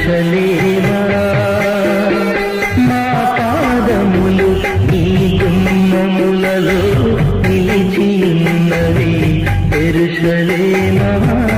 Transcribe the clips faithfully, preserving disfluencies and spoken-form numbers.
ఎరుషలేమా మా పాదములు నీ గుమ్మములలో నిలిచి ఉన్నవి ఎరుషలేమా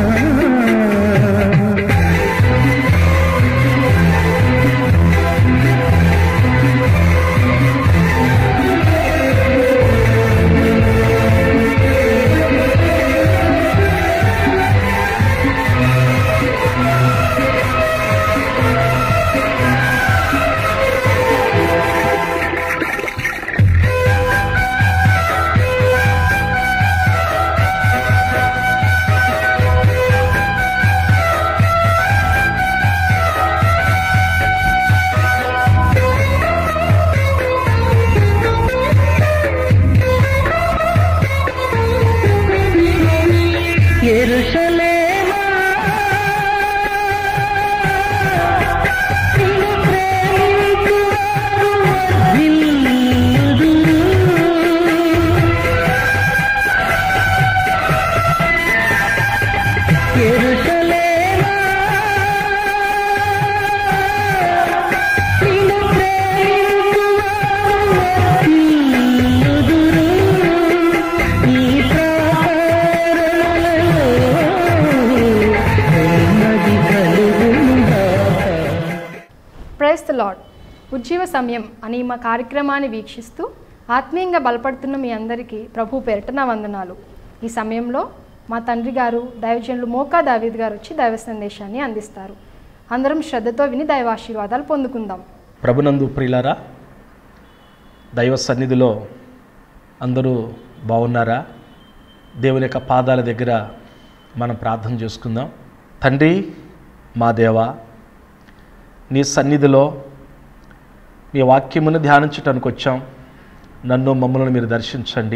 ప్రైజ్ ది లార్డ్. ఉజ్జీవ సమయం అని మా కార్యక్రమాన్ని వీక్షిస్తూ ఆత్మీయంగా బలపడుతున్న మీ అందరికీ ప్రభు పేరిట నా వందనాలు. ఈ సమయంలో మా తండ్రి గారు దైవజనులు మోకా దావీద్ గారు వచ్చి దైవ సందేశాన్ని అందిస్తారు. అందరం శ్రద్ధతో విని దైవాశీర్వాదాలు పొందుకుందాం. ప్రభునందు ప్రియులారా, దైవ సన్నిధిలో అందరూ బాగున్నారా? దేవుని యొక్క పాదాల దగ్గర మనం ప్రార్థన చేసుకుందాం. తండ్రి, మా దేవా, నీ సన్నిధిలో మీ వాక్యమును ధ్యానించటానికి వచ్చాం. నన్ను మమ్మల్ని మీరు దర్శించండి.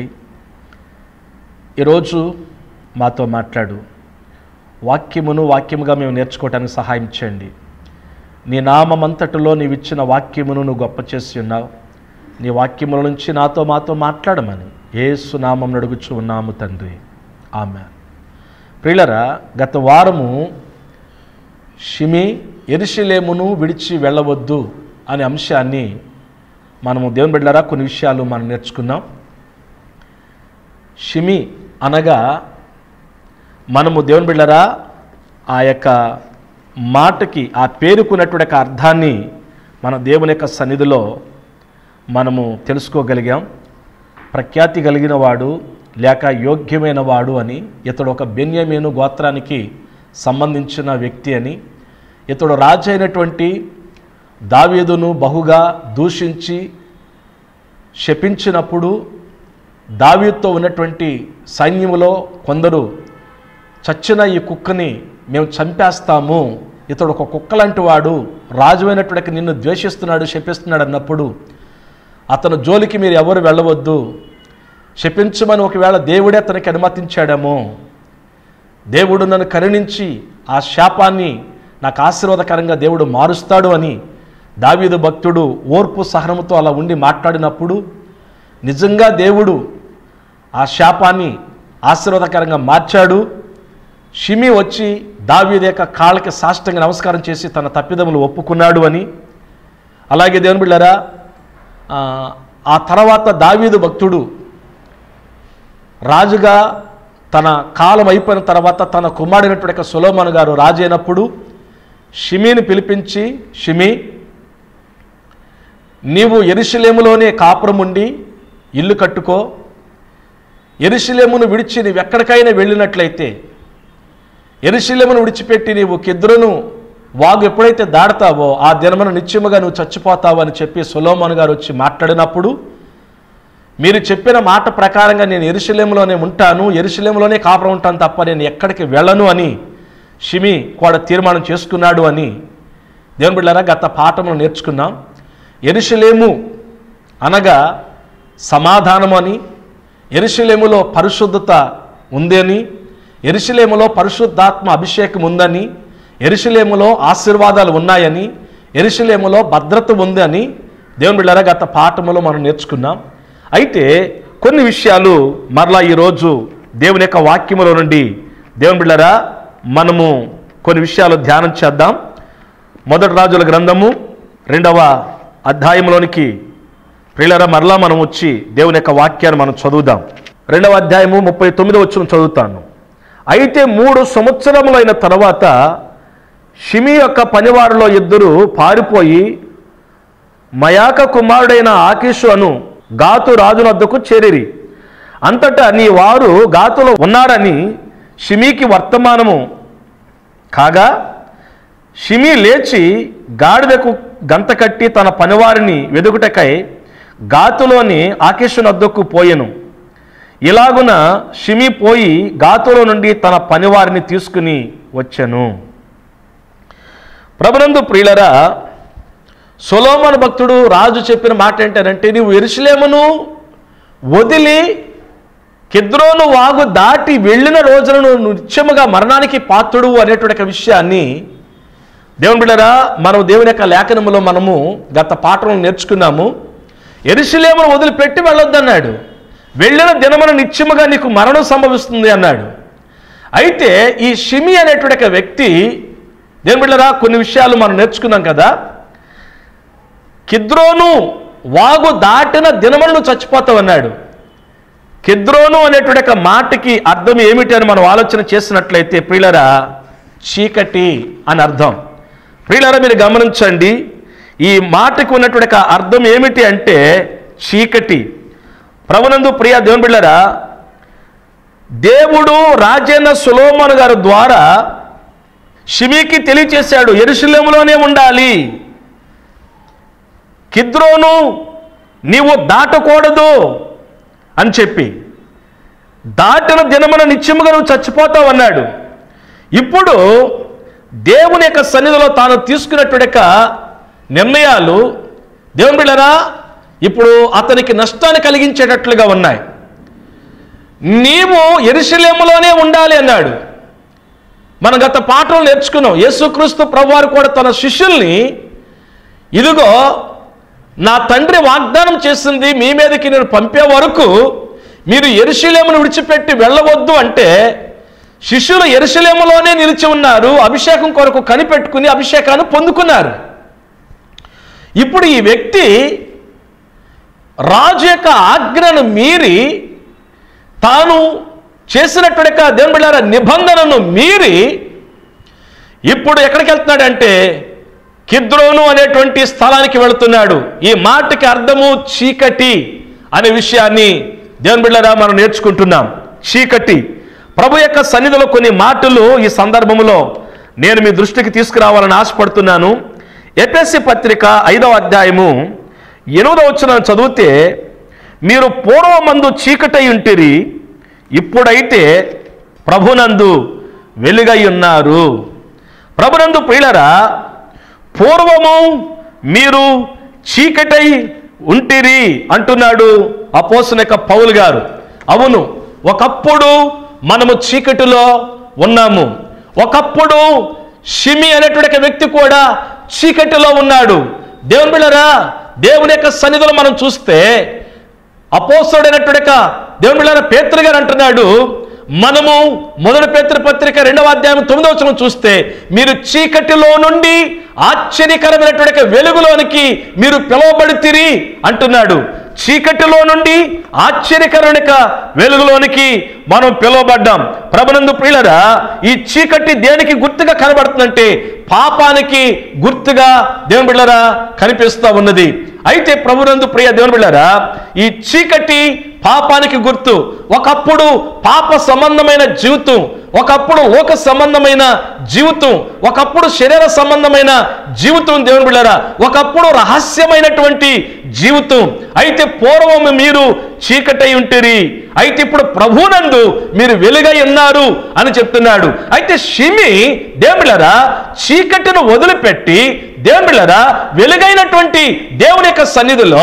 ఈరోజు మాతో మాట్లాడు. వాక్యమును వాక్యముగా మేము నేర్చుకోవటానికి సహాయం చేయండి. నీ నామమంతటిలో నీవు ఇచ్చిన వాక్యమును నువ్వు గొప్ప చేసి ఉన్నావు. నీ వాక్యముల నుంచి నాతో మాతో మాట్లాడమని యేసు నామం అడుగుచూ ఉన్నాము తండ్రి, ఆమేన్. ప్రియులారా, గత వారము షిమి యెరూషలేమును విడిచి వెళ్ళవద్దు అనే అంశాన్ని మనము దేవుని బిడ్డలారా కొన్ని విషయాలు మనం నేర్చుకున్నాం. షిమి అనగా మనము దేవుని బిడ్డలారా ఆ యొక్క మాటకి ఆ పేరుకున్నటువంటి అర్థాన్ని మన దేవుని యొక్క సన్నిధిలో మనము తెలుసుకోగలిగాం. ప్రఖ్యాతి కలిగిన వాడు లేక యోగ్యమైన వాడు అని, ఇతడు ఒక బెన్యామీను గోత్రానికి సంబంధించిన వ్యక్తి అని, ఇతడు రాజు అయినటువంటి దావీదును బహుగా దూషించి శపించినప్పుడు దావీదుతో ఉన్నటువంటి సైన్యములో కొందరు చచ్చిన ఈ కుక్కని మేము చంపేస్తాము, ఇతడు ఒక కుక్కలాంటి వాడు, రాజు అయినటువంటి నిన్ను ద్వేషిస్తున్నాడు, శపిస్తున్నాడు అన్నప్పుడు అతను జోలికి మీరు ఎవరు వెళ్ళవద్దు, శపించమని ఒకవేళ దేవుడే అతనికి అనుమతించాడేమో, దేవుడు నన్ను కరుణించి ఆ శాపాన్ని నాకు ఆశీర్వాదకరంగా దేవుడు మారుస్తాడు అని దావీదు భక్తుడు ఓర్పు సహనముతో అలా ఉండి మాట్లాడినప్పుడు నిజంగా దేవుడు ఆ శాపాన్ని ఆశీర్వాదకరంగా మార్చాడు. షిమి వచ్చి దావీదు యొక్క కాళ్ళకి సాష్టాంగ నమస్కారం చేసి తన తప్పిదములు ఒప్పుకున్నాడు అని. అలాగే దేవుని బిడ్డలారా, ఆ తర్వాత దావీదు భక్తుడు రాజుగా తన కాలం అయిపోయిన తర్వాత తన కుమారుడైనటువంటి సొలొమోను గారు రాజు అయినప్పుడు షిమీని పిలిపించి, షిమి, నీవు యెరూషలేములోనే కాపురం ఉండి ఇల్లు కట్టుకో, యెరూషలేమును విడిచి నీవు ఎక్కడికైనా వెళ్ళినట్లయితే, యెరూషలేమును విడిచిపెట్టి నీవు కిద్రోను వాగు ఎప్పుడైతే దాడతావో ఆ దినమున నిత్యముగా నువ్వు చచ్చిపోతావు అని చెప్పి సొలొమోను గారు వచ్చి మాట్లాడినప్పుడు, మీరు చెప్పిన మాట ప్రకారంగా నేను యెరూషలేములోనే ఉంటాను, యెరూషలేములోనే కాపురం ఉంటాను తప్ప నేను ఎక్కడికి వెళ్ళను అని షిమి కూడా తీర్మానం చేసుకున్నాడు అని దేవుని బిడ్డలారా గత పాఠమును నేర్చుకున్నాం. యెరూషలేము అనగా సమాధానము అని, యెరూషలేములో పరిశుద్ధత ఉందని, యెరూషలేములో పరిశుద్ధాత్మ అభిషేకం ఉందని, యెరూషలేములో ఆశీర్వాదాలు ఉన్నాయని, యెరూషలేములో భద్రత ఉంది అని దేవుని బిడ్డలారా గత పాఠములో మనం నేర్చుకున్నాం. అయితే కొన్ని విషయాలు మరలా ఈరోజు దేవుని యొక్క వాక్యములో నుండి దేవుని బిడ్డలారా మనము కొన్ని విషయాలు ధ్యానం చేద్దాం. మొదటి రాజుల గ్రంథము రెండవ అధ్యాయంలోనికి ప్రియులారా మరలా మనం వచ్చి దేవుని యొక్క వాక్యాన్ని మనం చదువుదాం. రెండవ అధ్యాయము ముప్పై తొమ్మిది వచ్చిన చదువుతాను. అయితే మూడు సంవత్సరములైన తర్వాత షిమి యొక్క పనివారిలో ఇద్దరు పారిపోయి మయాక కుమారుడైన ఆకీషు అను గాతు రాజునొద్దకు చేరిరి. అంతటా నీ వారు గాతులో ఉన్నారని షిమీకి వర్తమానము కాగా, షిమి లేచి గాడిదకు గంత కట్టి తన పనివారిని వెదుకుటకై గాతులోని ఆకీషునొద్దకు పోయెను. ఇలాగున షిమి పోయి గాతులో నుండి తన పనివారిని తీసుకుని వచ్చెను. ప్రభునందు ప్రియులరా, సొలొమోను భక్తుడు రాజు చెప్పిన మాట ఏంటంటే, నీవు యెరూషలేమును వదిలి కిద్రోను వాగు దాటి వెళ్ళిన రోజులను నిత్యముగా మరణానికి పాత్రుడు అనేటువంటి విషయాన్ని దేవుని బిడ్డలారా మనం దేవుని యొక్క లేఖనములో మనము గత పాఠంలో నేర్చుకున్నాము. యెరూషలేమును వదిలిపెట్టి వెళ్ళొద్దన్నాడు. వెళ్ళిన దినమున నిత్యముగా నీకు మరణం సంభవిస్తుంది అన్నాడు. అయితే ఈ షిమి అనేటువంటి వ్యక్తి దేవుని బిడ్డలారా కొన్ని విషయాలు మనం నేర్చుకున్నాం కదా. కిద్రోను వాగు దాటిన దినములను చచ్చిపోతావు అన్నాడు. కిద్రోను అనేటువంటి మాటకి అర్థం ఏమిటి అని మనం ఆలోచన చేసినట్లయితే ప్రియులరా చీకటి అని అర్థం. ప్రియులరా మీరు గమనించండి, ఈ మాటకు ఉన్నటువంటి అర్థం ఏమిటి అంటే చీకటి. ప్రభునందు ప్రియ దేవుని బిడ్డలారా, దేవుడు రాజైన సొలొమోను గారి ద్వారా షిమీకి తెలియచేశాడు, యెరూషలేములోనే ఉండాలి, కిద్రోను నీవు దాటకూడదు అని చెప్పి. దాటిన దినమున నిత్యముగా నువ్వు చచ్చిపోతావు అన్నాడు. ఇప్పుడు దేవుని యొక్క సన్నిధిలో తాను తీసుకున్నటువంటి నిర్ణయాలు దేవుని బిడ్డలారా ఇప్పుడు అతనికి నష్టాన్ని కలిగించేటట్లుగా ఉన్నాయి. నీవు యెరూషలేములోనే ఉండాలి అన్నాడు. మనం గత పాఠం నేర్చుకున్నాం. యేసుక్రీస్తు ప్రభువారు కూడా తన శిష్యుల్ని, ఇదిగో నా తండ్రి వాగ్దానం చేసింది మీ మీదకి నేను పంపే వరకు మీరు యెరూషలేమును విడిచిపెట్టి వెళ్ళవద్దు అంటే శిష్యులు యెరూషలేములోనే నిలిచి ఉన్నారు. అభిషేకం కొరకు కనిపెట్టుకుని అభిషేకాన్ని పొందుకున్నారు. ఇప్పుడు ఈ వ్యక్తి రాజు యొక్క ఆజ్ఞను మీరి తాను చేసినటువంటి దేవుని బిడ్డలారా నిబంధనను మీరి ఇప్పుడు ఎక్కడికి వెళ్తున్నాడంటే కిద్రోను అనేటువంటి స్థలానికి వెళుతున్నాడు. ఈ మాటకి అర్థము చీకటి అనే విషయాన్ని దేవుని బిడ్డలారా మనం నేర్చుకుంటున్నాం. చీకటి. ప్రభు యొక్క సన్నిధిలో కొన్ని మాటలు ఈ సందర్భంలో నేను మీ దృష్టికి తీసుకురావాలని ఆశపడుతున్నాను. ఎఫెసీ పత్రిక ఐదవ అధ్యాయము ఎనిమిదవ వచనం చదివితే, మీరు పూర్వమందు చీకటై ఉంటిరి, ఇప్పుడైతే ప్రభునందు వెలుగై ఉన్నారు. ప్రభునందు ప్రియులారా, పూర్వము మీరు చీకటై ఉంటిరి అంటున్నాడు అపోస్తలుడైన పౌలు గారు. అవును, ఒకప్పుడు మనము చీకటిలో ఉన్నాము. ఒకప్పుడు షిమి అనేటువంటి వ్యక్తి కూడా చీకటిలో ఉన్నాడు. దేవుని బిడ్డలారా, దేవుని యొక్క సన్నిధిలో మనం చూస్తే అపోస్తలుడైనటువంటి దేవుని బిడ్డలారా పేతురు గారు అంటున్నాడు, మనము మొదటి పేతురు పత్రిక రెండవ అధ్యాయం తొమ్మిదవ వచనం చూస్తే, మీరు చీకటిలో నుండి ఆశ్చర్యకరమైనటువంటి వెలుగులోనికి మీరు పిలువబడితిరి అంటున్నాడు. చీకటిలో నుండి ఆశ్చర్యకరమైన వెలుగులోనికి మనం పిలువబడ్డాం. ప్రభునందు ప్రియులారా, ఈ చీకటి దేనికి గుర్తుగా కనబడుతుందంటే పాపానికి గుర్తుగా దేవుని బిడ్డలారా కనిపిస్తూ ఉన్నది. అయితే ప్రభునందు ప్రియ దేవుని బిడ్డలారా, ఈ చీకటి పాపానికి గుర్తు. ఒకప్పుడు పాప సంబంధమైన జీవితం, ఒకప్పుడు లోక సంబంధమైన జీవితం, ఒకప్పుడు శరీర సంబంధమైన జీవితం దేవుని బిడ్డలారా, ఒకప్పుడు రహస్యమైనటువంటి జీవితం. అయితే పూర్వం మీరు చీకటై ఉంటిరి, అయితే ఇప్పుడు ప్రభునందు మీరు వెలుగై ఉన్నారు అని చెప్తున్నాడు. అయితే షిమి దేవుని బిడ్డలారా చీకటిని వదిలిపెట్టి దేవుని బిడ్డలారా వెలుగైనటువంటి దేవుని యొక్క సన్నిధిలో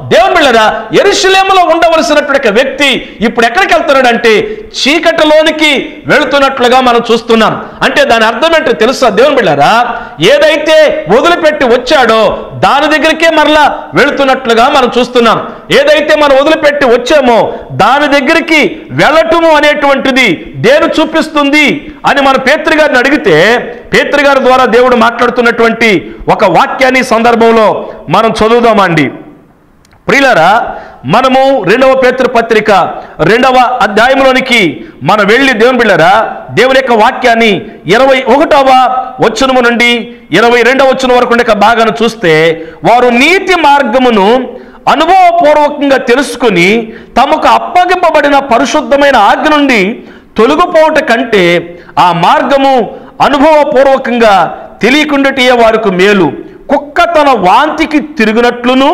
దేవుని బిడ్డలారా, యెరూషలేములో ఉండవలసినటువంటి వ్యక్తి ఇప్పుడు ఎక్కడికి వెళ్తున్నాడంటే చీకటిలోనికి వెళుతున్నట్లుగా మనం చూస్తున్నాం. అంటే దాని అర్థం ఏంటో తెలుసా దేవుని బిడ్డలారా? ఏదైతే వదిలిపెట్టి వచ్చాడో దాని దగ్గరికే మరలా వెళుతున్నట్లుగా మనం చూస్తున్నాం. ఏదైతే మనం వదిలిపెట్టి వచ్చామో దాని దగ్గరికి వెళ్ళటము అనేటువంటిది దేని చూపిస్తుంది అని మన పేతురు గారిని అడిగితే, పేతురు గారి ద్వారా దేవుడు మాట్లాడుతున్నటువంటి ఒక వాక్యాన్ని సందర్భంలో మనం చదువుదామండి. ప్రియులారా, మనము రెండవ పేతురు పత్రిక రెండవ అధ్యాయంలోనికి మనం వెళ్ళి దేవుని బిడ్డలారా దేవుని యొక్క వాక్యాన్ని ఇరవై ఒకటవ వచనము నుండి ఇరవై రెండవ వచనం వరకు ఉండే భాగాన్ని చూస్తే, వారు నీతి మార్గమును అనుభవపూర్వకంగా తెలుసుకుని తమకు అప్పగింపబడిన పరిశుద్ధమైన ఆజ్ఞ నుండి తొలగిపోవట కంటే ఆ మార్గము అనుభవపూర్వకంగా తెలియకుండాటే వారికి మేలు. కుక్క తన వాంతికి తిరుగునట్లును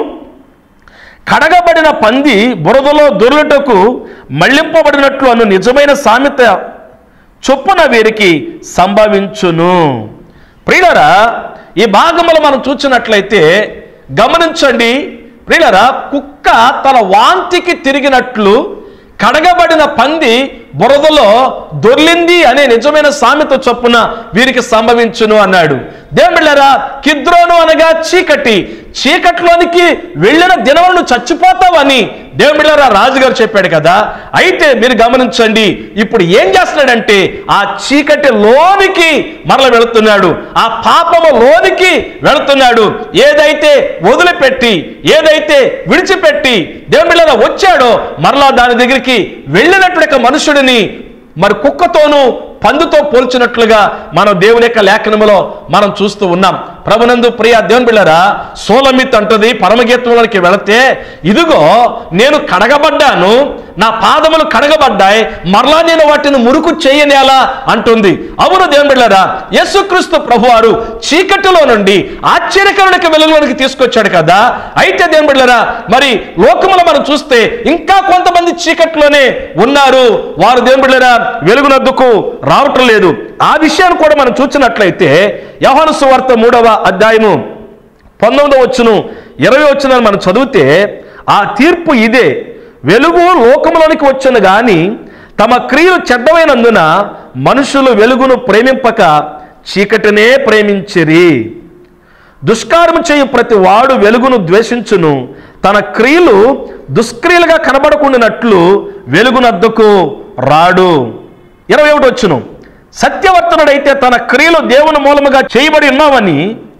కడగబడిన పంది బురదలో దొరులుటకు మళ్లింపబడినట్లు అను నిజమైన సామెత చొప్పున వీరికి సంభవించును. ప్రియులారా, ఈ భాగములు మనం చూసినట్లయితే గమనించండి ప్రియులారా, కుక్క తన వాంతికి తిరిగినట్లు కడగబడిన పంది బురదలో దొర్లింది అనే నిజమైన సామెత చొప్పున వీరికి సంభవించును అన్నాడు. దేవుని బిడ్డలారా, కిద్రోను అనగా చీకటి, చీకటిలోనికి వెళ్ళిన దినములను చచ్చిపోతావని దేవుని బిడ్డలారా రాజుగారు చెప్పాడు కదా. అయితే మీరు గమనించండి, ఇప్పుడు ఏం చేస్తున్నాడంటే ఆ చీకటి లోనికి మరల వెళుతున్నాడు, ఆ పాపము లోనికి వెళుతున్నాడు. ఏదైతే వదిలిపెట్టి ఏదైతే విడిచిపెట్టి దేవుని బిడ్డలారా వచ్చాడో మరలా దాని దగ్గరికి వెళ్ళినటువంటి మనుషుడిని మరి కుక్కతోనూ పందుతో పోల్చినట్లుగా మనం దేవుని యొక్క లేఖనములో మనం చూస్తూ ఉన్నాం. ప్రభునందు ప్రియ దేవుని బిడ్డలారా, సోలమిత్ అంటది పరమగీతంలోనికి వెళితే, ఇదిగో నేను కడగబడ్డాను, నా పాదములు కడగబడ్డాయి, మరలా నేను వాటిని మురుకు చేయనేలా అంటుంది. అవును దేవుని బిడ్డలారా, యేసుక్రీస్తు ప్రభువారు చీకటిలో నుండి ఆశ్చర్యకరునికి వెలుగులోనికి తీసుకొచ్చాడు కదా. అయితే దేవుని బిడ్డలారా, మరి లోకములో మనం చూస్తే ఇంకా కొంతమంది చీకటిలోనే ఉన్నారు, వారు దేవుని బిడ్డలారా వెలుగునద్దుకు రావటం లేదు. ఆ విషయాన్ని కూడా మనం చూసినట్లయితే యోహాను సువార్త మూడవ అధ్యాయము పంతొమ్మిదవ వచనం ఇరవై వచనాన్ని మనం చదివితే, ఆ తీర్పు ఇదే, వెలుగు లోకములోనికి వచ్చును గాని తమ క్రియలు చెడ్డమైనందున మనుషులు వెలుగును ప్రేమింపక చీకటినే ప్రేమించిరి. దుష్కార్యము చేయు ప్రతి వాడు వెలుగును ద్వేషించును, తన క్రియలు దుష్క్రియలుగా కనబడకుండానట్లు వెలుగునద్దకు రాడు. ఇరవై ఒకటి వచ్చును, సత్యవర్తనుడైతే తన క్రియలు దేవుని మూలముగా చేయబడి ఉన్నావని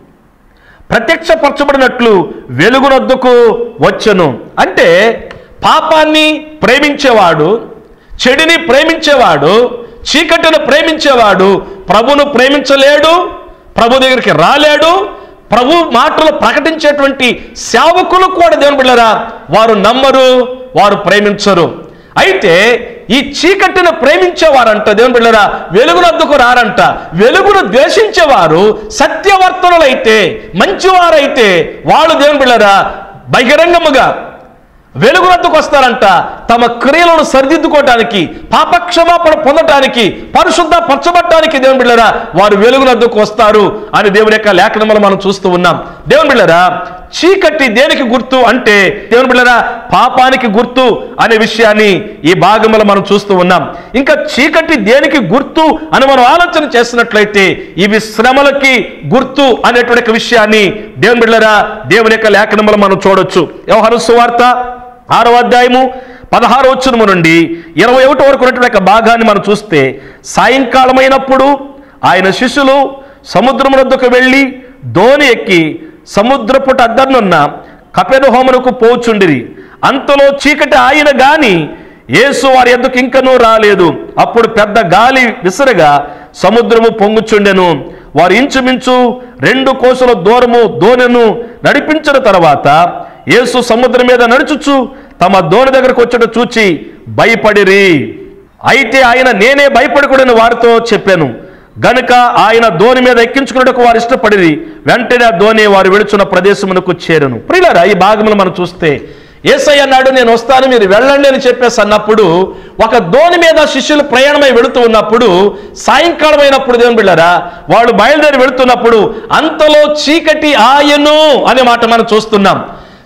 ప్రత్యక్షపరచబడినట్లు వెలుగునొద్దకు వచ్చును. అంటే పాపాన్ని ప్రేమించేవాడు, చెడుని ప్రేమించేవాడు, చీకటిని ప్రేమించేవాడు ప్రభును ప్రేమించలేడు, ప్రభు దగ్గరికి రాలేడు. ప్రభు మాటలు ప్రకటించేటువంటి సేవకులు కూడా దేవుని బిడ్డలారా వారు నమ్మరు, వారు ప్రేమించరు. అయితే ఈ చీకటిని ప్రేమించేవారంట దేవుని బిడ్డలారా వెలుగునొద్దకు రారంట. వెలుగును ద్వేషించేవారు సత్యవర్తనులైతే, మంచివారైతే వాళ్ళు దేవుని బిడ్డలారా బహిరంగముగా వెలుగునొద్దకు వస్తారంట. తమ క్రియలను సరిదిద్దుకోవటానికి, పాపక్షమాపణ పొందటానికి, పరిశుద్ధ పరచబడటానికి దేవుని బిడ్డలారా వారు వెలుగునొద్దకు వస్తారు అని దేవుని యొక్క లేఖనములు మనం చూస్తూ ఉన్నాం. దేవుని బిడ్డలారా, చీకటి దేనికి గుర్తు అంటే దేవుని బిడ్డలారా పాపానికి గుర్తు అనే విషయాన్ని ఈ భాగంలో మనం చూస్తూ ఉన్నాం. ఇంకా చీకటి దేనికి గుర్తు అని మనం ఆలోచన చేసినట్లయితే ఇవి శ్రమలకి గుర్తు అనేటువంటి విషయాన్ని దేవుని బిడ్డలారా దేవుని యొక్క లేఖనములు మనం చూడొచ్చు. యోహాను సువార్త ఆరవ అధ్యాయము పదహారు వచనము నుండి ఇరవై ఒకటి వరకు ఉన్నటువంటి భాగాన్ని మనం చూస్తే, సాయంకాలమైనప్పుడు ఆయన శిష్యులు సముద్రం వద్దకు వెళ్ళి దోణి ఎక్కి సముద్రపుట అద్దర్నున్న కపెర్నహూమునకు పోచుండిరి. అంతలో చీకటి ఆయన గాని యేసు వారి యొద్దకు ఇంకనూ రాలేదు. అప్పుడు పెద్ద గాలి విసరగా సముద్రము పొంగుచుండెను. వారు ఇంచుమించు రెండు కోసల దూరము దోణెను నడిపించిన తర్వాత యేసు సముద్రం మీద నడుచుచు తమ దోణి దగ్గరకు వచ్చట చూచి భయపడిరి. అయితే ఆయన నేనే భయపడకూడని వారితో చెప్పాను గనుక ఆయన దోణి మీద ఎక్కించుకున్నట్టుకు వారు ఇష్టపడిరి. వెంటనే ఆ దోణి వారు వెళుచున్న ప్రదేశమునకు చేరును. ప్రియులారా, ఈ భాగంలో మనం చూస్తే యేసయ్య అన్నాడు నేను వస్తాను మీరు వెళ్ళండి అని చెప్పేసి అన్నప్పుడు ఒక దోణి మీద శిష్యులు ప్రయాణమై వెళుతూ ఉన్నప్పుడు సాయంకాలం అయినప్పుడు దేవుని బిడ్డలారా వాళ్ళు బయలుదేరి వెళుతున్నప్పుడు అంతలో చీకటి ఆయను అనే మాట మనం చూస్తున్నాం.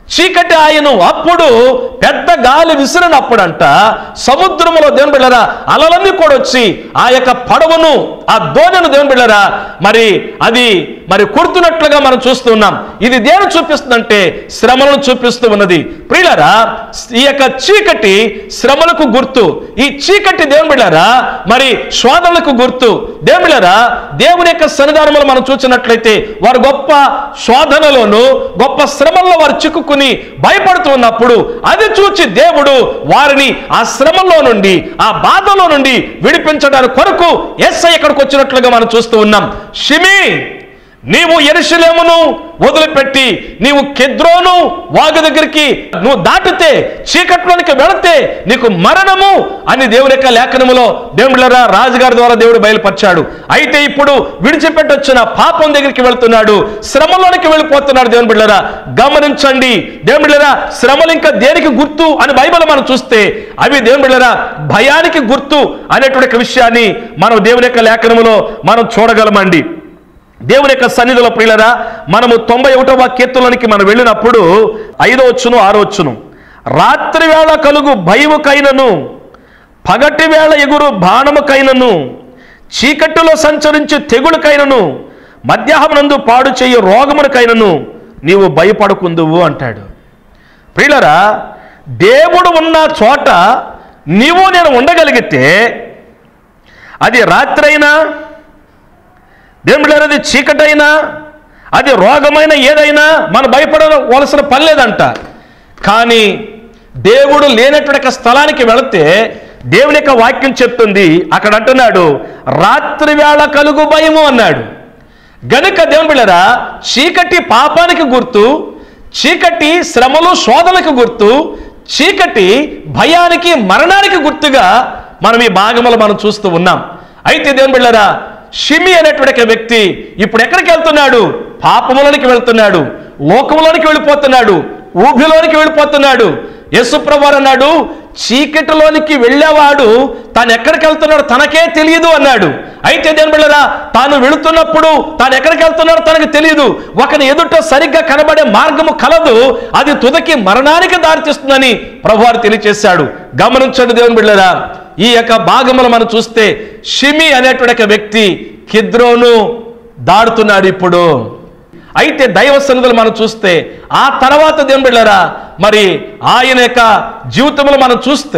చీకటి ఆయను. అప్పుడు పెద్ద గాలి విసిరినప్పుడంట సముద్రములో దేవుని బిడ్డలారా అలలన్నీ కూడా వచ్చి ఆ యొక్క పడవను, ఆ దోణిను దేవుని బిడ్డలారా మరి అది మరి కొడుతున్నట్లుగా మనం చూస్తున్నాం. ఇది దేని చూపిస్తుందంటే శ్రమలను చూపిస్తూ ఉన్నది. ప్రియులారా, ఈ యొక్క చీకటి శ్రమలకు గుర్తు. ఈ చీకటి దేవుని బిడ్డలారా మరి శోధనలకు గుర్తు. దేవుని బిడ్డలారా, దేవుని యొక్క సన్నిధానంలో మనం చూసినట్లయితే వారు గొప్ప శోధనలోను గొప్ప శ్రమల్లో వారు చిక్కుకుని భయపడుతూ ఉన్నప్పుడు అది చూచి దేవుడు వారిని ఆ శ్రమలో నుండి, ఆ బాధలో నుండి విడిపించడానికి కొరకు యేసయ్య ఇక్కడికి వచ్చినట్లుగా మనం చూస్తూ ఉన్నాం. షిమీ, నీవు యెరూషలేమును వదిలిపెట్టి నీవు కెద్రోను వాగు దగ్గరికి నువ్వు దాటితే, చీకట్లోనికి వెళితే నీకు మరణము అని దేవుని యొక్క లేఖనములో దేవుళ్ళరా రాజుగారి ద్వారా దేవుడు బయలుపరిచాడు. అయితే ఇప్పుడు విడిచిపెట్టొచ్చిన పాపం దగ్గరికి వెళ్తున్నాడు, శ్రమలోనికి వెళ్ళిపోతున్నాడు. దేవుని బిడ్డలారా గమనించండి. దేవుని బిడ్డలారా, శ్రమలు ఇంకా దేనికి గుర్తు అని బైబిల్ మనం చూస్తే అవి దేవుని బిడ్డలారా భయానికి గుర్తు అనేటువంటి విషయాన్ని మనం దేవుని యొక్క లేఖనములో మనం చూడగలమండి. దేవుని యొక్క సన్నిధిలో ప్రియులరా, మనము తొంభై ఒకటవ కీర్తనలోనికి మనం వెళ్ళినప్పుడు ఐదో వచ్చును ఆరో వచ్చును, రాత్రి వేళ కలుగు భయముకైనను పగటి వేళ ఎగురు బాణముకైనను చీకటిలో సంచరించి తెగులుకైనను మధ్యాహ్నమందు పాడు చేయు రోగమునకైనను నీవు భయపడకుందువు అంటాడు. ప్రియులరా, దేవుడు ఉన్న చోట నీవు నేను ఉండగలిగితే అది రాత్రి అయినా, దేవుడు అది చీకటైనా, అది రోగమైన ఏదైనా మనం భయపడవలసిన పని లేదంట. కానీ దేవుడు లేనటువంటి స్థలానికి వెళితే దేవుని యొక్క వాక్యం చెప్తుంది, అక్కడ అంటున్నాడు రాత్రి వేళ కలుగు భయము అన్నాడు. గనుక దేవుని బిడ్డలారా, చీకటి పాపానికి గుర్తు, చీకటి శ్రమలు శోధనకు గుర్తు, చీకటి భయానికి మరణానికి గుర్తుగా మనం ఈ భాగములు మనం చూస్తూ ఉన్నాం. అయితే దేవుని బిడ్డలారా, షిమి అనేటువంటి వ్యక్తి ఇప్పుడు ఎక్కడికి వెళ్తున్నాడు? పాపములోనికి వెళ్తున్నాడు, లోకములోనికి వెళ్ళిపోతున్నాడు, ఊబిలోనికి వెళ్ళిపోతున్నాడు. యేసు ప్రభువు అన్నాడు, చీకటిలోనికి వెళ్ళేవాడు తాను ఎక్కడికి వెళ్తున్నాడు తనకే తెలియదు అన్నాడు. అయితే దేవుని బిడ్డలారా, తాను వెళుతున్నప్పుడు తాను ఎక్కడికి వెళ్తున్నాడో తనకు తెలియదు. ఒకని ఎదుట సరిగ్గా కనబడే మార్గము కలదు, అది తుదకి మరణానికి దారితీస్తుందని ప్రభువారు తెలియచేశాడు. గమనించండి దేవుని బిడ్డలారా, ఈ యొక్క భాగములు మనం చూస్తే షిమి అనేటువంటి వ్యక్తి కిద్రోను దాడుతున్నాడు ఇప్పుడు. అయితే దైవ సన్నిధులు మనం చూస్తే ఆ తర్వాత దేవుని బిడ్డలారా మరి ఆయన యొక్క జీవితంలో మనం చూస్తే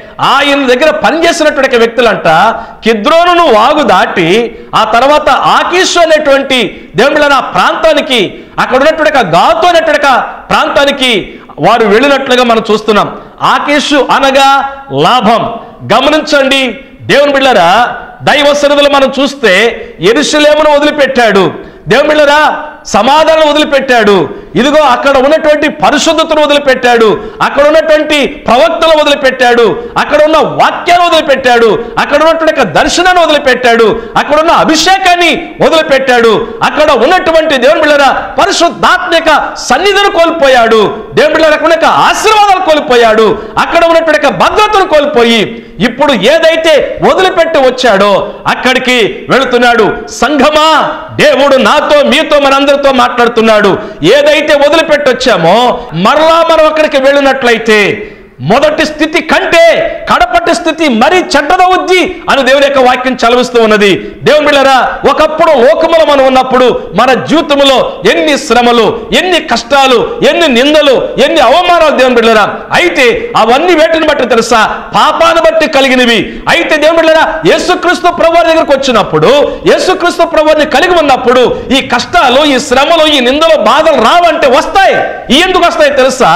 ఆయన దగ్గర పనిచేసినటువంటి వ్యక్తులంట కిద్రోను వాగు దాటి ఆ తర్వాత ఆకీషు అనేటువంటి దేవుని బిడ్డలారా ప్రాంతానికి, అక్కడ ఉన్నటువంటి గాతు అనేటువంటి ప్రాంతానికి వారు వెళ్ళినట్లుగా మనం చూస్తున్నాం. ఆకీషు అనగా లాభం. గమనించండి దేవుని బిడ్డలారా, దైవ సన్నిధులు మనం చూస్తే యెరూషలేమును వదిలిపెట్టాడు. దేవుని బిడ్డలారా సమాధానం వదిలిపెట్టాడు. ఇదిగో అక్కడ ఉన్నటువంటి పరిశుద్ధతను వదిలిపెట్టాడు, అక్కడ ఉన్నటువంటి ప్రవక్తలు వదిలిపెట్టాడు, అక్కడ ఉన్న వాక్యాన్ని వదిలిపెట్టాడు, అక్కడ ఉన్నటువంటి దర్శనాన్ని వదిలిపెట్టాడు, అక్కడ ఉన్న అభిషేకాన్ని వదిలిపెట్టాడు, అక్కడ ఉన్నటువంటి దేవుని బిడ్డలారా పరిశుద్ధాత్మిక సన్నిధిని కోల్పోయాడు. దేవుని బిడ్డలారా అక్కడ ఉన్న ఆశీర్వాదాలు కోల్పోయాడు, అక్కడ ఉన్నటువంటి భద్రతను కోల్పోయి ఇప్పుడు ఏదైతే వదిలిపెట్టి వచ్చాడో అక్కడికి వెళుతున్నాడు. సంఘమా, దేవుడు నాతో మీతో మనందరితో మాట్లాడుతున్నాడు. ఏదైతే వదిలిపెట్టి వచ్చామో మరలా మనం అక్కడికి వెళ్ళినట్లయితే మొదటి స్థితి కంటే కడపటి స్థితి మరీ చెడ్డదవుద్ది అని దేవుని యొక్క వాక్యం చలవిస్తూ ఉన్నది. దేవుని బిడ్డలారా, ఒకప్పుడు లోకములో మనం ఉన్నప్పుడు మన జీవితంలో ఎన్ని శ్రమలు, ఎన్ని కష్టాలు, ఎన్ని నిందలు, ఎన్ని అవమానాలు దేవుని బిడ్డలారా. అయితే అవన్నీ వేటిని బట్టి తెలుసా? పాపాన్ని బట్టి కలిగినవి. అయితే దేవుని బిడ్డలారా, యేసుక్రీస్తు ప్రభువు దగ్గరికి వచ్చినప్పుడు, యేసుక్రీస్తు ప్రభువుని కలిగి ఉన్నప్పుడు ఈ కష్టాలు, ఈ శ్రమలు, ఈ నిందలు, బాధలు రావంటే వస్తాయి. ఎందుకు వస్తాయి తెలుసా?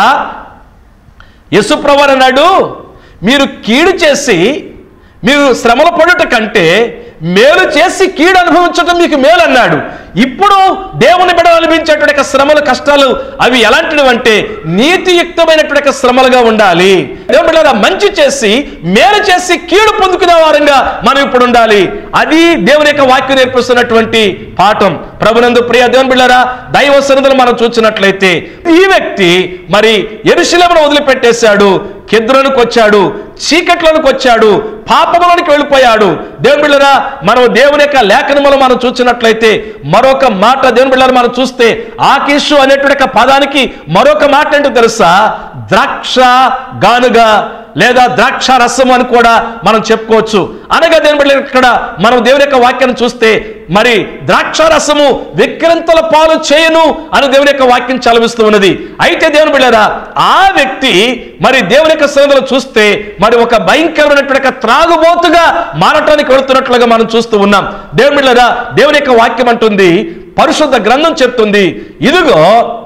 యేసు ప్రభువు అన్నాడు, మీరు కీడు చేసి మీరు శ్రమలు పడుట కంటే మేలు చేసి కీడు అనుభవించడం మీకు మేలు అన్నాడు. ఇప్పుడు దేవుని బిడ్డలు అనుభవించేటువంటి శ్రమలు, కష్టాలు అవి ఎలాంటివి అంటే నీతియుక్తమైనటువంటి శ్రమలుగా ఉండాలి. దేవుని బిడ్డలారా మంచి చేసి మేలు చేసి కీడు పొందుకునే వారంగా మనం ఇప్పుడు ఉండాలి. అది దేవుని యొక్క వాక్యం నేర్పిస్తున్నటువంటి పాఠం. ప్రభునందు ప్రియ దేవుని బిడ్డలారా, దైవ సన్నిధిని మనం చూసినట్లయితే ఈ వ్యక్తి మరి యెరూషలేమును వదిలిపెట్టేశాడు, కిద్రోనుకు వచ్చాడు, చీకట్లోనికి వచ్చాడు, పాపంలోనికి వెళ్ళిపోయాడు. దేవుని బిడ్డలారా, మనం దేవుని యొక్క లేఖనములో మనం చూసినట్లయితే మరొక మాట దేవుని బిడ్డలారా మనం చూస్తే ఆకీషు అనేటువంటి పదానికి మరొక మాట ఏంటో తెలుసా? ద్రాక్ష గానుగ లేదా ద్రాక్ష రసం అని కూడా మనం చెప్పుకోవచ్చు. అనగా దేవుని బిడ్డలారా, ఇక్కడ మనం దేవుని యొక్క వాక్యాన్ని చూస్తే మరి ద్రాక్ష రసము విక్రంతల పాలు చేయను అని దేవుని యొక్క వాక్యం చలవిస్తూ ఉన్నది. అయితే దేవుని బిడ్డలారా, ఆ వ్యక్తి మరి దేవుని యొక్క సన్నిధిలో చూస్తే మరి ఒక భయంకరమైనటువంటి త్రాగుబోతుగా మారటానికి వెళుతున్నట్లుగా మనం చూస్తూ ఉన్నాం. దేవుని బిడ్డలారా, దేవుని యొక్క వాక్యం అంటుంది, పరిశుద్ధ గ్రంథం చెప్తుంది, ఇదిగో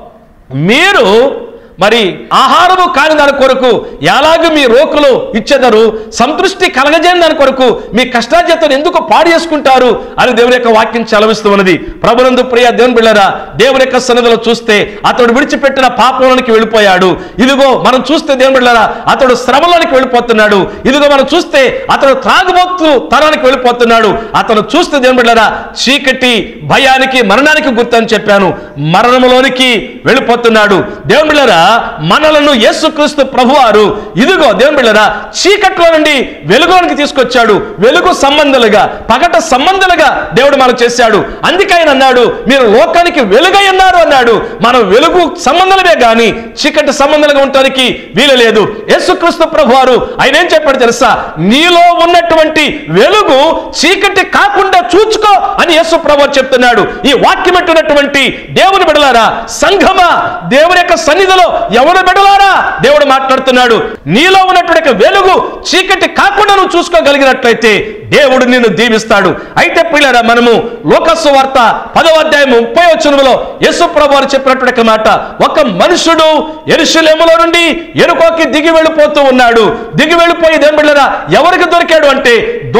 మీరు మరి ఆహారము కాని దాని కొరకు ఎలాగూ మీ రోకులు ఇచ్చేదరు, సంతృష్టి కలగజేయని దాని కొరకు మీ కష్టార్జితం ఎందుకు పాడు చేసుకుంటారు అని దేవుని యొక్క వాక్యం చలవిస్తూ ఉన్నది. ప్రభునందు ప్రియ దేవుని బిడ్డలారా, దేవుని యొక్క సన్నిధిలో చూస్తే అతడు విడిచిపెట్టిన పాపంలోనికి వెళ్ళిపోయాడు. ఇదిగో మనం చూస్తే దేవుని బిడ్డలారా, అతడు శ్రమలోనికి వెళ్ళిపోతున్నాడు. ఇదిగో మనం చూస్తే అతడు త్రాగుబోతు తరానికి వెళ్ళిపోతున్నాడు. అతను చూస్తే దేవుని బిడ్డలారా, చీకటి భయానికి మరణానికి గుర్తని చెప్పాను, మరణంలోనికి వెళ్ళిపోతున్నాడు. దేవుని బిడ్డలారా, మనలను యేసుక్రీస్తు ప్రభువారు ఇదిగో దేవుని బిడ్డలారా చీకట్లో నుండి వెలుగులోనికి తీసుకొచ్చాడు. వెలుగు సంబంధాలుగా, పగట సంబంధాలుగా దేవుడు మనం చేశాడు. అందుకే ఆయన అన్నాడు, మీరు లోకానికి వెలుగై ఉన్నారు అన్నాడు. మనం వెలుగు సంబంధాలమే గాని చీకటి సంబంధాలుగా ఉండటానికి వీలు లేదు. యేసుక్రీస్తు ప్రభువారు ఆయన ఏం చెప్పాడు తెలుసా? నీలో ఉన్నటువంటి వెలుగు చీకటి కాకుండా చూచుకో అని యేసు ప్రభువారు చెప్తున్నాడు. ఈ వాక్యం ఉన్నటువంటి దేవుని బిడ్డలారా, సంఘమా, దేవుని యొక్క సన్నిధిలో ఎవరు బిడ్డలారా దేవుడు మాట్లాడుతున్నాడు. నీలో ఉన్నటువంటి వెలుగు చీకటి కాకుండా నువ్వు చూసుకోగలిగినట్లయితే దేవుడు నిన్ను దీవిస్తాడు. అయితే ప్రియులారా, మనము లోకాసు వార్త పదవ అధ్యాయం ముప్పై వచనంలో యేసు ప్రభువారు చెప్పినటువంటి మాట, ఒక మనుషుడు యెరూషలేములో నుండి యెరికోకి దిగి వెళ్ళిపోతూ ఉన్నాడు. దిగి వెళ్ళిపోయి దేవుని బిడ్డలారా ఎవరికి దొరికాడు అంటే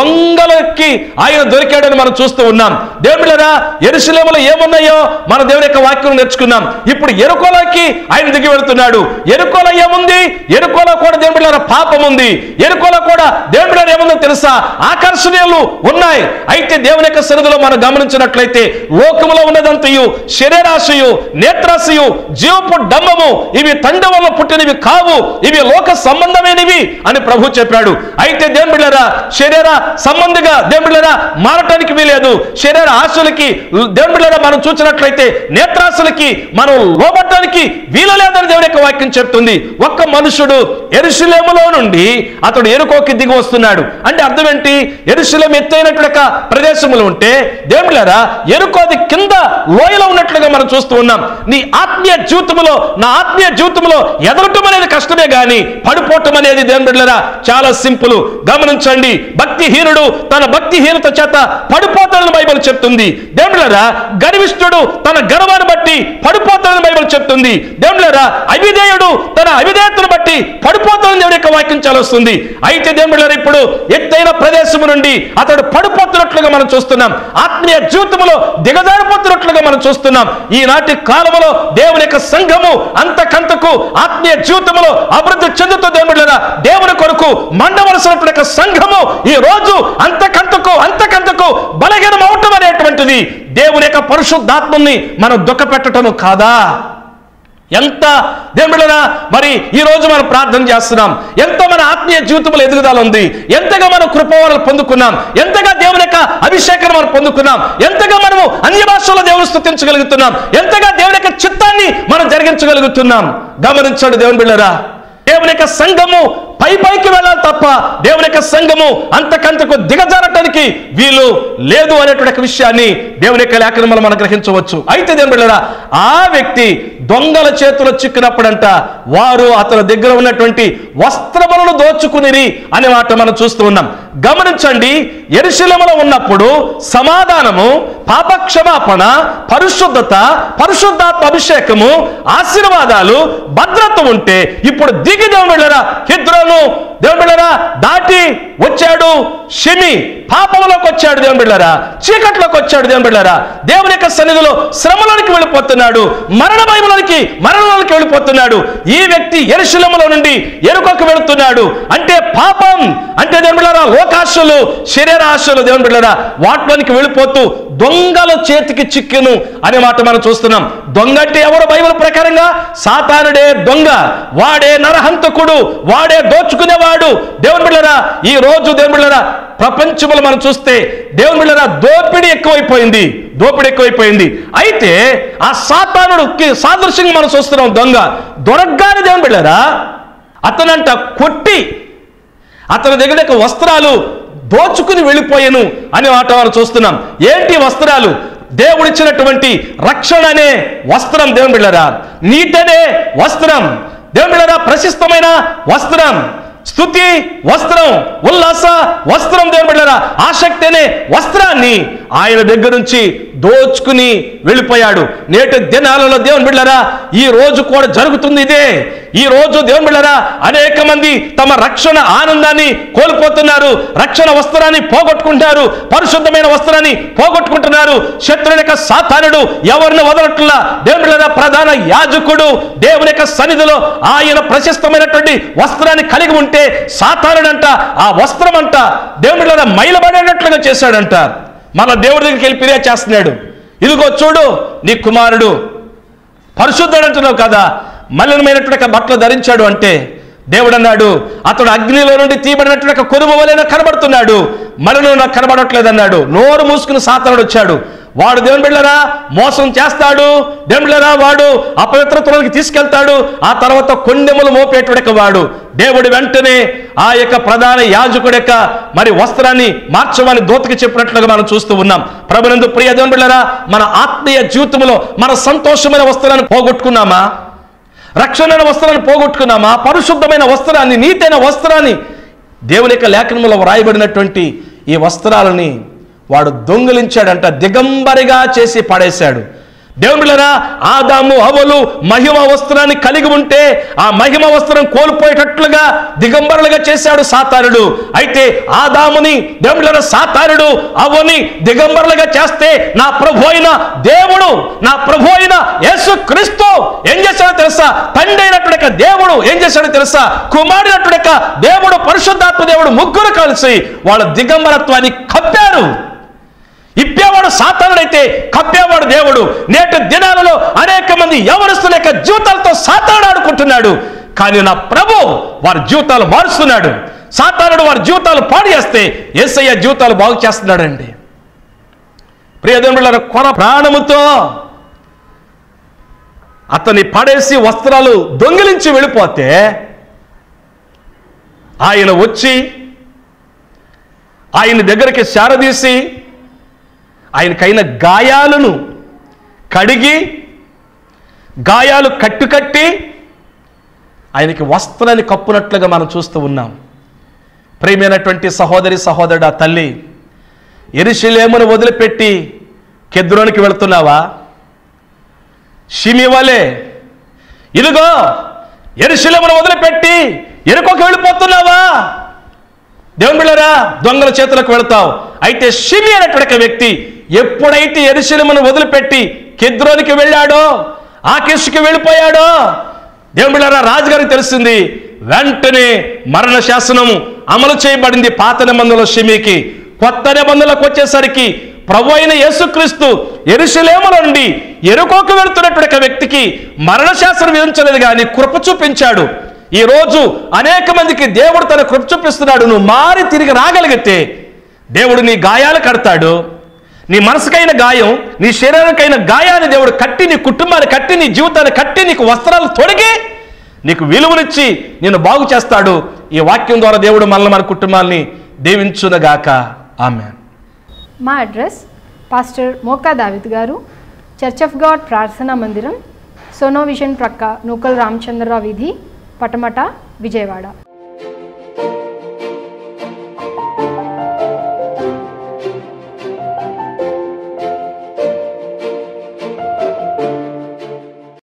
దొంగలకి ఆయన దొరికాడని మనం చూస్తూ ఉన్నాం. దేవుని బిడ్డలారా, యెరూషలేములో ఏమున్నాయో మన దేవుని యొక్క వాక్యం నేర్చుకున్నాం. ఇప్పుడు యెరికోలోకి ఆయన దిగి వెళ్తున్నాడు. యెరికోలో ఏముంది? యెరికోలో కూడా దేవుని బిడ్డలారా పాపం ఉంది. యెరికోలో కూడా దేవుని బిడ్డలారా ఏముందో తెలుసా? ఆకర్షణీయాలు ఉన్నాయి. అయితే దేవుని యొక్క సన్నిధిలో మనం గమనించినట్లయితే లోకములో ఉన్నదంతయు శరీరాశయు, నేత్రాశయు, జీవపు డంబము ఇవి తండ్రి వల్ల పుట్టినవి కావు, ఇవి లోక సంబంధమైనవి అని ప్రభు చెప్పాడు. అయితే దేవుని బిడ్డలారా శరీర సంబంధిగా దేవుని బిడ్డలారా మారటానికి వీలేదు. శరీర ఆశలకి దేవుని బిడ్డలారా మనం చూసినట్లయితే నేత్రాశలకి మనం లోబడటానికి వీలు లేదని దేవుని యొక్క వాక్యం చెప్తుంది. ఒక్క మనుషుడు యెరూషలేములో నుండి అతడు యెరికోకి దిగి వస్తున్నాడు. అంటే అర్థం ఏంటి? యెరూషలేము ఎత్తైనటువంటి ప్రదేశంలో ఉంటే దేవుని బిడ్డలారా యెరికోది కింద లోయలో ఉన్నట్లుగా మనం చూస్తూ ఉన్నాం. నీ ఆత్మీయ జీవితంలో, నా ఆత్మీయ జీవితంలో ఎదగటం అనేది కష్టమే గాని పడిపోవటం అనేది దేవుని బిడ్డలారా చాలా సింపుల్. గమనించండి, భక్తిహీనుడు తన భక్తిహీనత చేత పడిపోతాడని బైబిల్ చెప్తుంది. దేవుని బిడ్డలారా గర్విష్ఠుడు తన గర్వాన్ని బట్టి పడిపోతాడని బైబిల్ చెప్తుంది. దేవుని బిడ్డలారా అవిధేయుడు తన అవిధేయతను బట్టి పడిపోతాడని దేవుని యొక్క వాక్యం చలవస్తుంది. అయితే దేవుని బిడ్డలారా ఇప్పుడు ఎత్తైన ప్రదేశం నుండి అతడు పడిపోతున్నట్లుగా మనం చూస్తున్నాం. ఆత్మీయ జీవితంలో దిగజారిపోతున్నట్లుగా మనం చూస్తున్నాం. ఈనాటి కాలంలో దేవుని యొక్క సంఘము అంతకంతకు ఆత్మీయ జీవితంలో అభివృద్ధి చెందుతూ దేవుని బిడ్డలారా దేవుని కొరకు మండవలసినటువంటి సంఘము ఈ రోజు అంతకంతకు అంతకంతకు బలహీనం అవటం అనేటువంటిది దేవుని యొక్క పరిశుద్ధాత్మని మనం దుఃఖపెట్టటము కాదా? ఎంత దేవుని బిడ్డలారా మరి ఈ రోజు మనం ప్రార్థన చేస్తున్నాం, ఎంత మన ఆత్మీయ జీవితంలో ఎదుగుదల ఉంది, ఎంతగా మనం కృపవరాలు పొందుకున్నాం, ఎంతగా దేవుని యొక్క అభిషేకం మనం పొందుకున్నాం, ఎంతగా మనము అన్య భాషల్లో దేవుని స్తుతించగలుగుతున్నాం, ఎంతగా దేవుని యొక్క చిత్తాన్ని మనం జరిగించగలుగుతున్నాం. గమనించండి దేవుని బిడ్డలారా, దేవుని యొక్క సంఘము పై పైకి వెళ్ళాలి తప్ప దేవుని యొక్క సంఘము అంతకంతకు దిగజారటానికి వీలు లేదు అనేటువంటి విషయాన్ని దేవుని యొక్క లేఖనంలో మనం గ్రహించవచ్చు. అయితే దేవుని బిడ్డలారా ఆ వ్యక్తి దొంగల చేతుల్లో చిక్కినప్పుడంట వారు అతని దగ్గర ఉన్నటువంటి వస్త్రములను దోచుకునిరి అనే మాట మనం చూస్తూ ఉన్నాం. గమనించండి, యెరూషలేములో ఉన్నప్పుడు సమాధానము, పాపక్షమాపణ, పరిశుద్ధత, పరిశుద్ధాత్మ అభిషేకము, ఆశీర్వాదాలు, భద్రత ఉంటే ఇప్పుడు దిగి దేవుని బిడ్డలారా కిద్రోను దేవుని బిడ్డలారా దాటి వచ్చాడు. షిమి పాపంలోకి వచ్చాడు దేవుని బిడ్డలారా, చీకట్లోకి వచ్చాడు దేవుని బిడ్డలారా, దేవుని యొక్క సన్నిధిలో శ్రమలోనికి వెళ్ళిపోతున్నాడు, మరణ భయంలోనికి మరణంలోనికి వెళ్ళిపోతున్నాడు. ఈ వ్యక్తి యెరూషలేములో నుండి యెరికోకు వెళుతున్నాడు. అంటే పాపం అంటే దేవుని బిడ్డలారా లోకాశలు, శరీరాశలు దేవుని బిడ్డలారా వాటిలోనికి వెళ్ళిపోతూ దొంగల చేతికి చిక్కెను అనే మాట మనం చూస్తున్నాం. దొంగ అంటే ఎవరు? బైబిల్ ప్రకారంగా సాతానుడే దొంగ, వాడే నరహంతకుడు, వాడే దోచుకునేవాడు. దేవుని బిడ్డలారా, ఈ రోజు దేవుని బిడ్డలారా ప్రపంచంలో మనం చూస్తే దేవుని బిడ్డలారా దోపిడీ ఎక్కువైపోయింది, దోపిడీ ఎక్కువైపోయింది. అయితే ఆ సాతానుడికి సాదృశ్యంగా మనం చూస్తున్నాం దొంగ. దొరకగానే దేవుని బిడ్డలారా అతనంట కొట్టి అతని దగ్గర వస్త్రాలు దోచుకుని వెళ్ళిపోయాను అనే మాట మనం చూస్తున్నాం. ఏంటి వస్త్రాలు? దేవుడిచ్చినటువంటి రక్షణ అనే వస్త్రం దేవుని బిడ్డలారా, నీటనే వస్త్రం దేవుని బిడ్డలారా, ప్రశస్తమైన వస్త్రం, స్తుతి వస్త్రం, ఉల్లాస వస్త్రం దేవుని బిడ్డలారా, ఆసక్తి అనే వస్త్రాన్ని ఆయన దగ్గర నుంచి దోచుకుని వెళ్ళిపోయాడు. నేటి దినాలలో దేవుని బిడ్డలారా ఈ రోజు కూడా జరుగుతుంది ఇదే. ఈ రోజు దేవుని బిడ్డలారా అనేక మంది తమ రక్షణ ఆనందాన్ని కోల్పోతున్నారు, రక్షణ వస్త్రాన్ని పోగొట్టుకుంటారు, పరిశుద్ధమైన వస్త్రాన్ని పోగొట్టుకుంటున్నారు. శత్రుని యొక్క సాతానుడు ఎవరిని వదలట్లా. దేవుని బిడ్డలారా ప్రధాన యాజకుడు దేవుని యొక్క సన్నిధిలో ఆయన ప్రశస్తమైనటువంటి వస్త్రాన్ని కలిగి ఉంటే సాతానుడంట ఆ వస్త్రం అంట దేవుని బిడ్డలారా మైలబడేటట్లుగా చేశాడంట. మన దేవుడి దగ్గరికి వెళ్ళి ఫిర్యాదు చేస్తున్నాడు, ఇదిగో చూడు నీ కుమారుడు పరిశుద్ధుడు అంటున్నావు కదా, మలినమైనటువంటి బట్టలు ధరించాడు అంటే దేవుడు అన్నాడు అతడు అగ్నిలో నుండి తీయబడినటువంటి కొరువు వలె కనబడుతున్నాడు, మలినం నాకు కనబడట్లేదు అన్నాడు. నోరు మూసుకుని సాతానుడు వచ్చాడు. వాడు దేవుని బిడ్డలారా మోసం చేస్తాడు, దేవుని బిడ్డలారా వాడు అపవిత్రతలోకి తీసుకెళ్తాడు, ఆ తర్వాత కొండెములు మోపేటువంటి వాడు. దేవుడు వెంటనే ఆ యొక్క ప్రధాన యాజకుడి యొక్క మరి వస్త్రాన్ని మార్చమని దూతకి చెప్పినట్లుగా మనం చూస్తూ ఉన్నాం. ప్రభునందు ప్రియ దేవుని బిడ్డలారా మన ఆత్మీయ జీవితంలో మన సంతోషమైన వస్త్రాన్ని పోగొట్టుకున్నామా? రక్షణ వస్త్రాన్ని పోగొట్టుకున్నామా? పరిశుద్ధమైన వస్త్రాన్ని, నీతైన వస్త్రాన్ని, దేవుని యొక్క లేఖనంలో వ్రాయబడినటువంటి ఈ వస్త్రాలని వాడు దొంగిలించాడంట, దిగంబరిగా చేసి పడేశాడు. దేవుని బిడ్డలారా ఆదాము హవ్వలు మహిమ వస్త్రాన్ని కలిగి ఉంటే ఆ మహిమ వస్త్రం కోల్పోయేటట్లుగా దిగంబరులుగా చేశాడు సాతానుడు. అయితే ఆదాముని దేవుని బిడ్డలారా సాతానుడు హవ్వని దిగంబరులుగా చేస్తే నా ప్రభు అయిన దేవుడు, నా ప్రభు అయిన యేసుక్రీస్తు ఏం చేశాడో తెలుసా? తండ్రి అయినటువంటి దేవుడు ఏం చేశాడో తెలుసా? కుమారుడైనటువంటి దేవుడు, పరిశుద్ధాత్మ దేవుడు ముగ్గురు కలిసి వాళ్ళ దిగంబరత్వాన్ని కప్పారు. ఇప్పేవాడు సాతానుడైతే కప్పేవాడు దేవుడు. నేటి దినాలలో అనేక మంది యవనస్తుల యొక్క జీవితాలతో సాతానుడు ఆడుకుంటున్నాడు, కానీ నా ప్రభు వారి జీవితాలు మారుస్తున్నాడు. సాతానుడు వారి జీవితాలు పాడు చేస్తే యేసయ్య జీవితాలు బాగు చేస్తున్నాడండి. ప్రియదేవులారా కొన ప్రాణముతో అతన్ని పడేసి వస్త్రాలు దొంగిలించి వెళ్ళిపోతే ఆయన వచ్చి ఆయన దగ్గరికి శారదీసి ఆయనకైన గాయాలను కడిగి గాయాలు కట్టుకట్టి ఆయనకి వస్త్రాన్ని కప్పునట్లుగా మనం చూస్తూ ఉన్నాం. ప్రియమైనటువంటి సహోదరి సహోదరుడా, తల్లి, యెరూషలేమును వదిలిపెట్టి కెద్రోనికి వెళుతున్నావా? షిమి వలె ఇదిగో యెరూషలేమును వదిలిపెట్టి ఎరుకోకి వెళ్ళిపోతున్నావా? దేవుని బిడ్డలారా దొంగల చేతులకు వెళతావు. అయితే షిమి అనేటువంటి వ్యక్తి ఎప్పుడైతే యెరూషలేమును వదిలిపెట్టి కెద్రోనికి వెళ్ళాడో, ఆకీషుకి వెళ్ళిపోయాడో, దేవుని బిడ్డలారా రాజుగారికి తెలిసింది. వెంటనే మరణ శాసనము అమలు చేయబడింది పాత నిబంధనలో షిమికి. కొత్త నిబంధనలకు వచ్చేసరికి ప్రభు అయిన యేసుక్రీస్తు యెరూషలేము నుండి ఎరుకోకు వెళుతున్నటువంటి వ్యక్తికి మరణ శాసనం విధించలేదు, కానీ కృప చూపించాడు. ఈ రోజు అనేక మందికి దేవుడు తన కృప చూపిస్తున్నాడు. నువ్వు మారి తిరిగి రాగలిగితే దేవుడు నీ గాయాలు కడతాడు. నీ మనసుకైన గాయం, నీ శరీరానికైన గాయాన్ని దేవుడు కట్టి, నీ కుటుంబాన్ని కట్టి, నీ జీవితాన్ని కట్టి, నీకు వస్త్రాలు తొడిగి నీకు విలువనిచ్చి నేను బాగు చేస్తాడు. ఈ వాక్యం ద్వారా దేవుడు మనల్ని మన కుటుంబాన్ని దీవించునుగాక. ఆమేన్. మా అడ్రస్ పాస్టర్ మోకా దావిద్ గారు, చర్చ్ ఆఫ్ గాడ్ ప్రార్థనా మందిరం, సోనో విజన్ ప్రక్క నూకల్ రామచంద్రరావు వీధి, పటమట, విజయవాడ.